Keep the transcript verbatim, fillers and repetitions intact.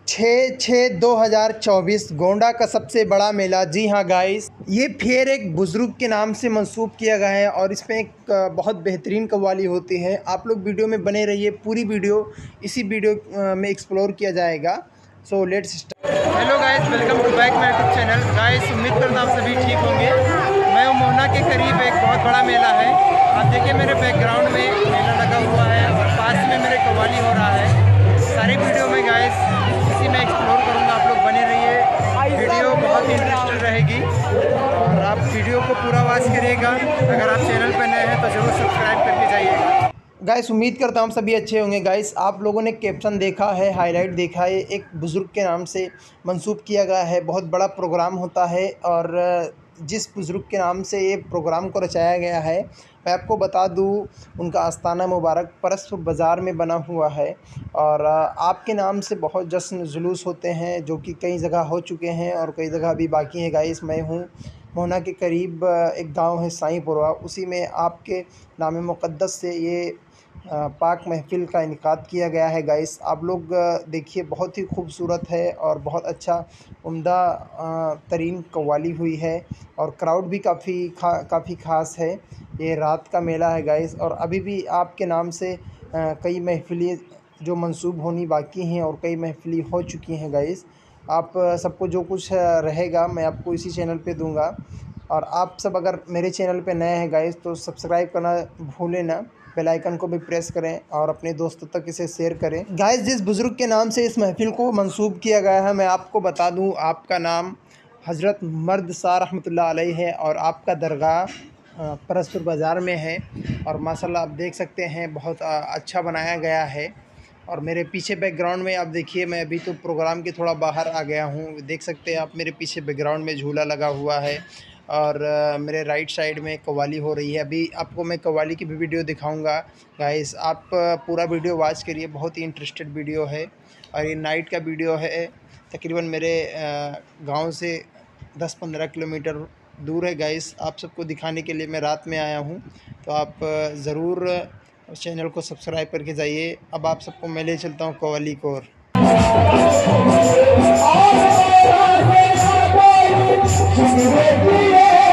छः छः दो हज़ार चौबीस गोंडा का सबसे बड़ा मेला। जी हाँ गाइस, ये फेयर एक बुज़ुर्ग के नाम से मंसूब किया गया है और इसमें एक बहुत बेहतरीन कव्वाली होती है। आप लोग वीडियो में बने रहिए, पूरी वीडियो इसी वीडियो में एक्सप्लोर किया जाएगा। So let's start. Hello guys, welcome to back my YouTube channel. Guys, उम्मीद करता हूँ आप सभी ठीक होंगे। मैं हूँ मोहना के करीब एक बहुत बड़ा मेला है। आप देखिए मेरे बैकग्राउंड में मेला लगा हुआ है और पास में मेरे कव्वाली हो रहा है। सारी वीडियो में गाइस इसी में एक्सप्लोर करूँगा, आप लोग बने रहिए। वीडियो बहुत ही इंटरेस्टिंग रहेगी और आप वीडियो को पूरा वॉच करिएगा। अगर आप चैनल पर नए हैं तो ज़रूर सब्सक्राइब करके जाइएगा। गाइस, उम्मीद करता हूँ सभी अच्छे होंगे। गाइस, आप लोगों ने कैप्शन देखा है, हाईलाइट देखा है, एक बुज़ुर्ग के नाम से मंसूब किया गया है। बहुत बड़ा प्रोग्राम होता है और जिस बुज़ुर्ग के नाम से ये प्रोग्राम को रचाया गया है, मैं आपको बता दूं, उनका आस्थाना मुबारक परसपुर बाज़ार में बना हुआ है। और आपके नाम से बहुत जश्न जुलूस होते हैं जो कि कई जगह हो चुके हैं और कई जगह अभी बाकी हैं। गाइस, मैं हूँ मोहना के करीब, एक गांव है साईंपुरवा, उसी में आपके नाम मुक़द्दस से ये पाक महफ़िल का इनेकाद किया गया है। गाइस, आप लोग देखिए, बहुत ही खूबसूरत है और बहुत अच्छा उम्दा तरीन कव्वाली हुई है और क्राउड भी काफ़ी खा काफ़ी ख़ास है। ये रात का मेला है गाइस और अभी भी आपके नाम से कई महफ़िलें जो मंसूब होनी बाकी हैं और कई महफ़िलें हो चुकी हैं। गाइस, आप सबको जो कुछ रहेगा मैं आपको इसी चैनल पे दूंगा। और आप सब अगर मेरे चैनल पे नए हैं गाइस तो सब्सक्राइब करना भूलें ना, बेल आइकन को भी प्रेस करें और अपने दोस्तों तक इसे शेयर करें। गाइस, जिस बुज़ुर्ग के नाम से इस महफ़िल को मंसूब किया गया है, मैं आपको बता दूं, आपका नाम हज़रत मर्द शाह रहमतुल्लाह अलैह है और आपका दरगाह परसपुर बाज़ार में है। और माशाल्लाह आप देख सकते हैं, बहुत अच्छा बनाया गया है। और मेरे पीछे बैकग्राउंड में आप देखिए, मैं अभी तो प्रोग्राम के थोड़ा बाहर आ गया हूँ। देख सकते हैं आप, मेरे पीछे बैकग्राउंड में झूला लगा हुआ है और uh, मेरे राइट साइड में कव्वाली हो रही है। अभी आपको मैं कव्वाली की भी वीडियो दिखाऊंगा। गाइस, आप uh, पूरा वीडियो वॉच करिए, बहुत ही इंटरेस्टेड वीडियो है और ये नाइट का वीडियो है। तकरीबन मेरे uh, गांव से दस पंद्रह किलोमीटर दूर है। गाइस, आप सबको दिखाने के लिए मैं रात में आया हूँ, तो आप uh, ज़रूर चैनल को सब्सक्राइब करके जाइए। अब आप सबको मैं ले चलता हूँ कव्वाली को। और